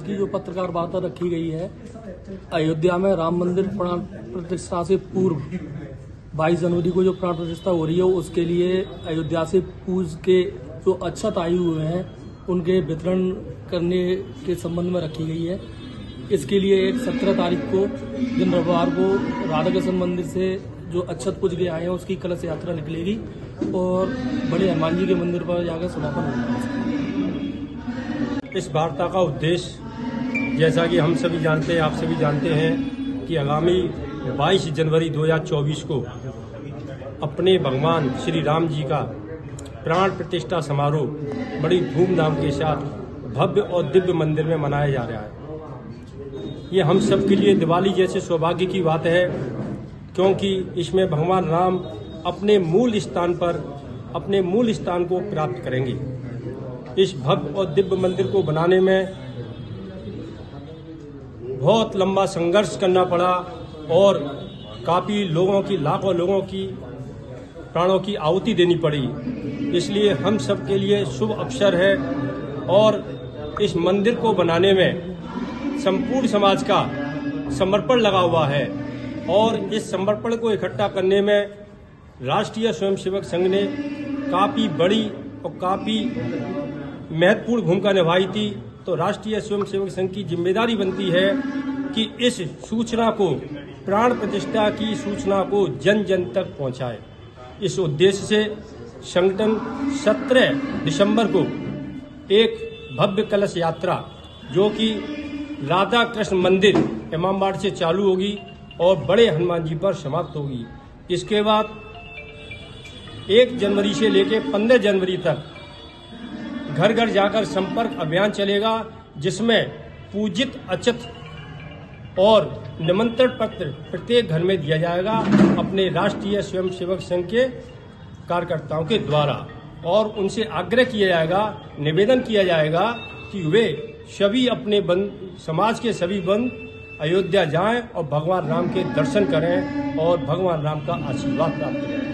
की जो पत्रकार वार्ता रखी गई है, अयोध्या में राम मंदिर प्राण प्रतिष्ठा से पूर्व 22 जनवरी को जो प्राण प्रतिष्ठा हो रही है, उसके लिए अयोध्या से पूज के जो अक्षत आए हुए हैं उनके वितरण करने के संबंध में रखी गई है। इसके लिए एक 17 तारीख को दिन रविवार को राधा कृष्ण मंदिर से जो अक्षत पूज के आए हैं उसकी कलश यात्रा निकलेगी और बड़े हनुमान जी के मंदिर पर जाकर समापन होगा। इस वार्ता का उद्देश्य, जैसा कि हम सभी जानते हैं, आप सभी जानते हैं कि आगामी 22 जनवरी 2024 को अपने भगवान श्री राम जी का प्राण प्रतिष्ठा समारोह बड़ी धूमधाम के साथ भव्य और दिव्य मंदिर में मनाया जा रहा है। ये हम सब के लिए दिवाली जैसे सौभाग्य की बात है, क्योंकि इसमें भगवान राम अपने मूल स्थान को प्राप्त करेंगे। इस भव्य और दिव्य मंदिर को बनाने में बहुत लंबा संघर्ष करना पड़ा और काफी लोगों की, लाखों लोगों की प्राणों की आहुति देनी पड़ी। इसलिए हम सब के लिए शुभ अवसर है और इस मंदिर को बनाने में संपूर्ण समाज का समर्पण लगा हुआ है और इस समर्पण को इकट्ठा करने में राष्ट्रीय स्वयंसेवक संघ ने काफी बड़ी और काफी महत्वपूर्ण भूमिका निभाई थी। तो राष्ट्रीय स्वयंसेवक संघ की जिम्मेदारी बनती है कि इस सूचना को, प्राण प्रतिष्ठा की सूचना को जन जन तक पहुंचाए। इस उद्देश्य से संगठन 17 दिसंबर को एक भव्य कलश यात्रा, जो कि राधा कृष्ण मंदिर इमामबाड़ा से चालू होगी और बड़े हनुमान जी पर समाप्त होगी। इसके बाद 1 जनवरी से लेकर 15 जनवरी तक घर घर जाकर संपर्क अभियान चलेगा, जिसमें पूजित अक्षत और निमंत्रण पत्र प्रत्येक घर में दिया जाएगा अपने राष्ट्रीय स्वयंसेवक संघ के कार्यकर्ताओं के द्वारा, और उनसे आग्रह किया जाएगा, निवेदन किया जाएगा कि वे सभी अपने समाज के सभी बंद अयोध्या जाएं और भगवान राम के दर्शन करें और भगवान राम का आशीर्वाद प्राप्त करें।